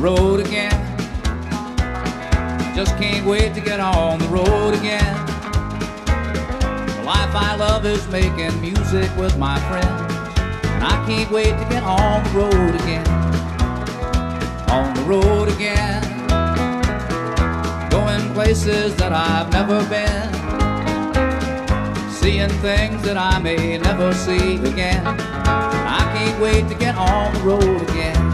road again. Just can't wait to get on the road again. The life I love is making music with my friends, and I can't wait to get on the road again. On the road again, going places that I've never been, seeing things that I may never see again. I can't wait to get on the road again.